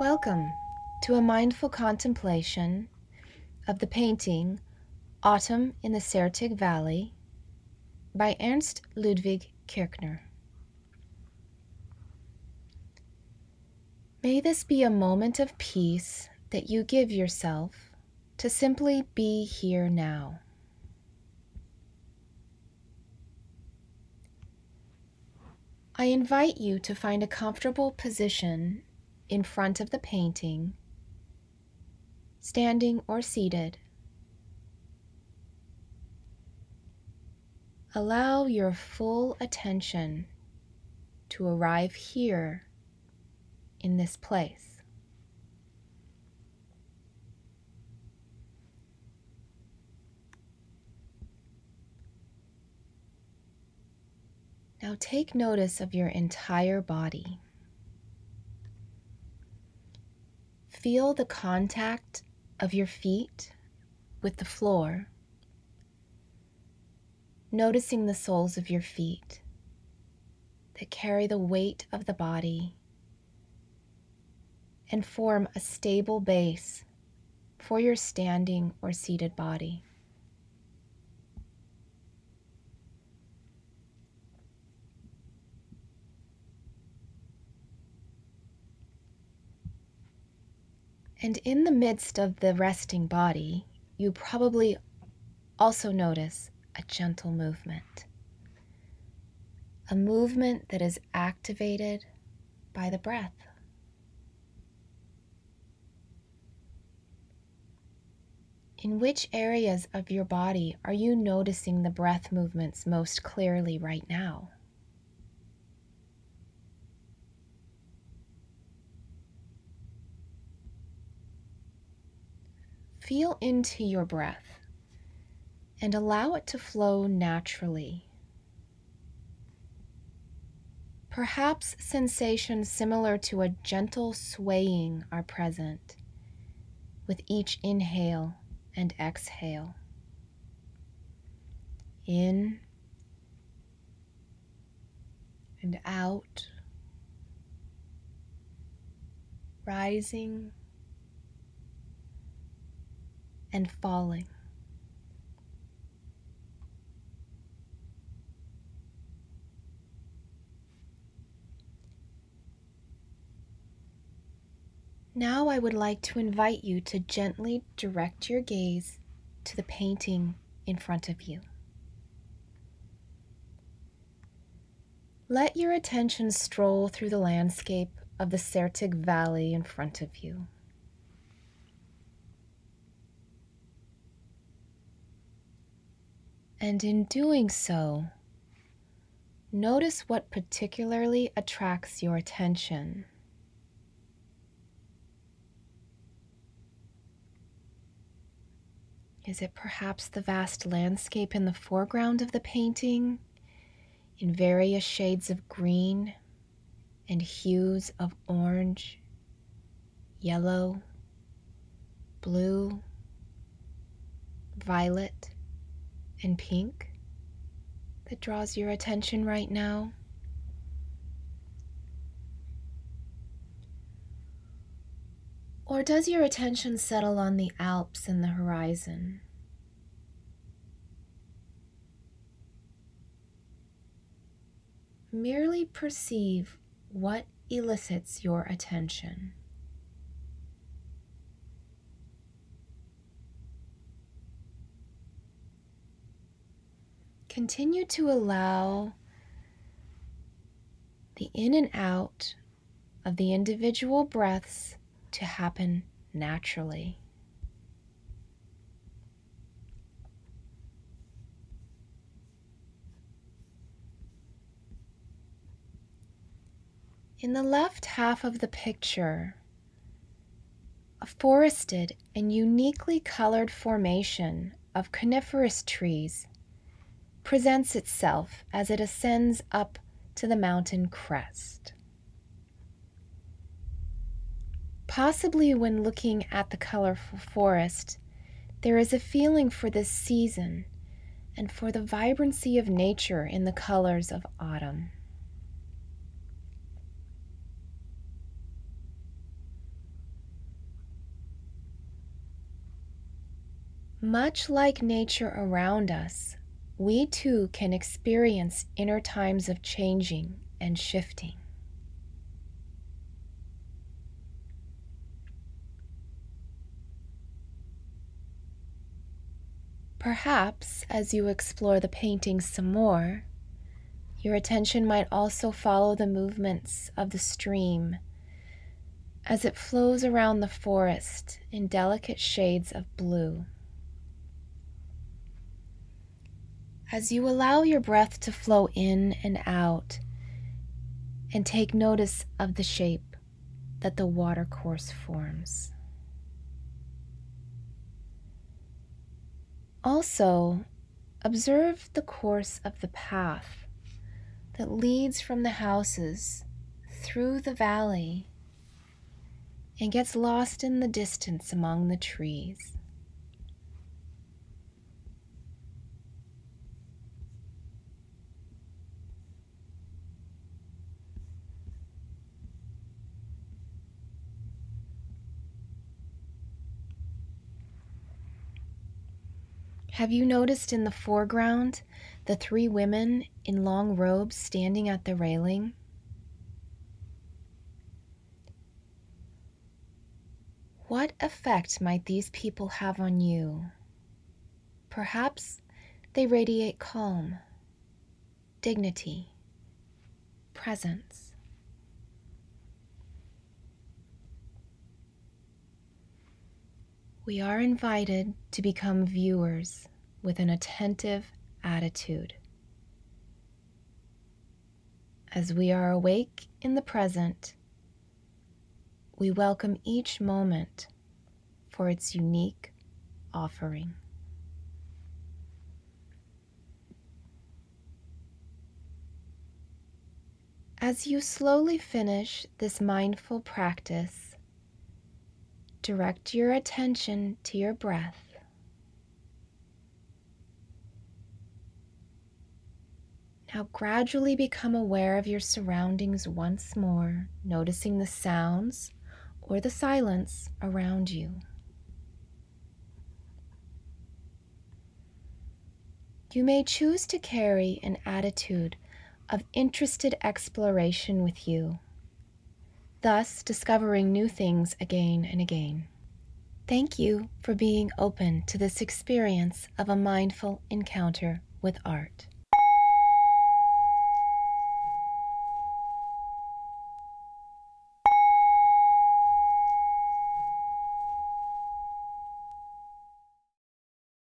Welcome to a mindful contemplation of the painting Autumn in the Sertig Valley by Ernst Ludwig Kirchner. May this be a moment of peace that you give yourself to simply be here now. I invite you to find a comfortable position in front of the painting, standing or seated. Allow your full attention to arrive here in this place. Now take notice of your entire body. Feel the contact of your feet with the floor, noticing the soles of your feet that carry the weight of the body and form a stable base for your standing or seated body. And in the midst of the resting body, you probably also notice a gentle movement. A movement that is activated by the breath. In which areas of your body are you noticing the breath movements most clearly right now? Feel into your breath and allow it to flow naturally. Perhaps sensations similar to a gentle swaying are present with each inhale and exhale. In and out, rising and falling. Now I would like to invite you to gently direct your gaze to the painting in front of you. Let your attention stroll through the landscape of the Sertig Valley in front of you. And in doing so, notice what particularly attracts your attention. Is it perhaps the vast landscape in the foreground of the painting, in various shades of green and hues of orange, yellow, blue, violet, and pink that draws your attention right now? Or does your attention settle on the Alps and the horizon? Merely perceive what elicits your attention. Continue to allow the in and out of the individual breaths to happen naturally. In the left half of the picture, a forested and uniquely colored formation of coniferous trees presents itself as it ascends up to the mountain crest. Possibly when looking at the colorful forest, there is a feeling for this season and for the vibrancy of nature in the colors of autumn. Much like nature around us, we too can experience inner times of changing and shifting. Perhaps as you explore the painting some more, your attention might also follow the movements of the stream as it flows around the forest in delicate shades of blue. As you allow your breath to flow in and out and take notice of the shape that the watercourse forms. Also, observe the course of the path that leads from the houses through the valley and gets lost in the distance among the trees. Have you noticed in the foreground the 3 women in long robes standing at the railing? What effect might these people have on you? Perhaps they radiate calm, dignity, presence. We are invited to become viewers with an attentive attitude. As we are awake in the present, we welcome each moment for its unique offering. As you slowly finish this mindful practice, direct your attention to your breath. Now gradually become aware of your surroundings once more, noticing the sounds or the silence around you. You may choose to carry an attitude of interested exploration with you, thus discovering new things again and again. Thank you for being open to this experience of a mindful encounter with art.